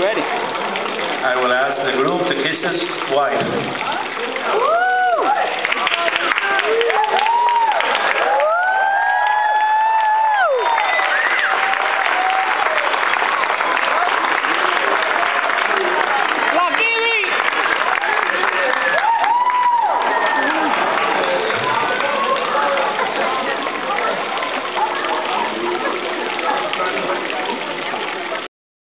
ready. I will ask the group to kiss his wife.